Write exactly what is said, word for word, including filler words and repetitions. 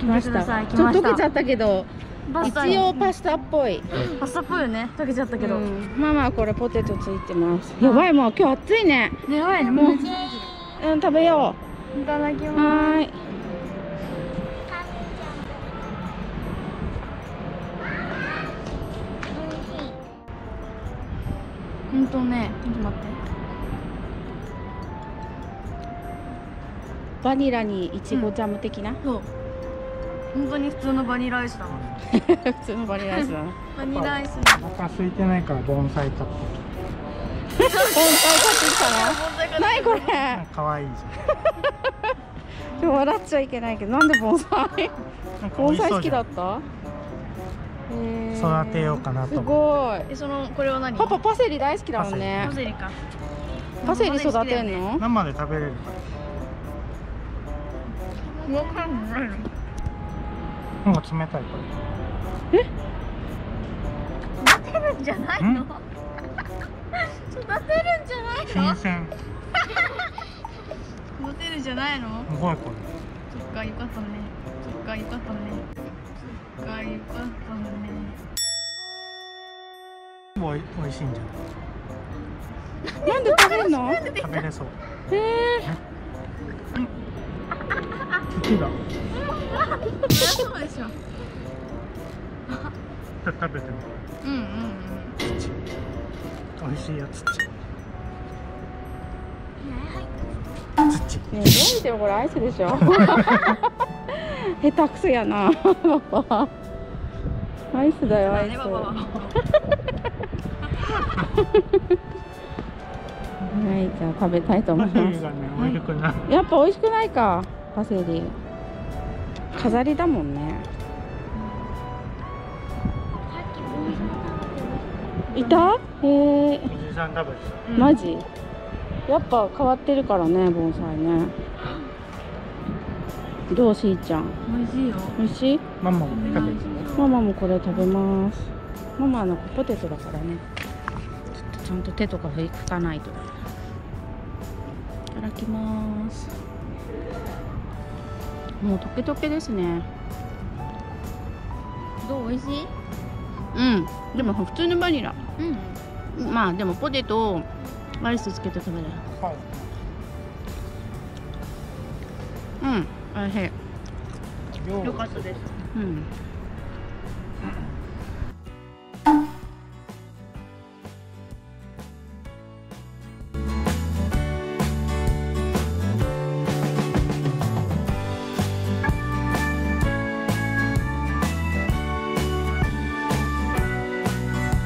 ました。ちょっと溶けちゃったけど、一応パスタっぽい。 パスタっぽいよね。溶けちゃったけど。 ママこれポテトついてます。やばい、もう今日暑いね。 やばいね、もう。 うん、食べよう。いただきます。 はーい。 ほんとね、ちょっと待って。 バニラにいちごジャム的な、うん、 そう本当に普通のバニラアイスだわ普通のバニラアイスだなバニラアイスお腹空いてないから盆栽買って盆栽買ってきたの何これかわいいじゃん笑っちゃいけないけど、なんで盆栽盆栽好きだった？ 育てようかなと。 すごい。 え、そのこれは何？ パパパセリ大好きだもんね。 パセリか。 パセリ育てんの？ 生で食べれるから。 わかんないの。 なんか冷たいこれ。 え？ 育てるんじゃないの？育てるんじゃないの？ 新鮮。 育てるんじゃないの？ すごいこれ。 そっか、よかったね。そっか、よかったね。そっか、よかったね。 おい、美味しいんじゃない？なんで食べるの？ 食べれそう。 へえ。 茎だ。 そうでしょ。 食べてみ。 うんうんうん。 土。美味しいやつ。土。 ねえ、どう見てもこれアイスでしょ。下手くそやな、パパ。アイスだよ、アイス。はい、じゃあ食べたいと思います。やっぱ美味しくないか、パセリ。飾りだもんね。いた？へえ。 おじさん食べてた。 マジ？やっぱ変わってるからね、盆栽ね。どう、しーちゃん。 美味しいよ。 美味しい？ ママも食べてる。 ママもこれ食べます。ママはなんかポテトだからね。ちょっとちゃんと手とか拭かないと。いただきます。もう溶け溶けですね。 どう？美味しい？ うん。でも普通のバニラ。 うん。 まあでもポテトをアイスつけて食べる。 はい。 うん。おいしい。 よかったです。 うん。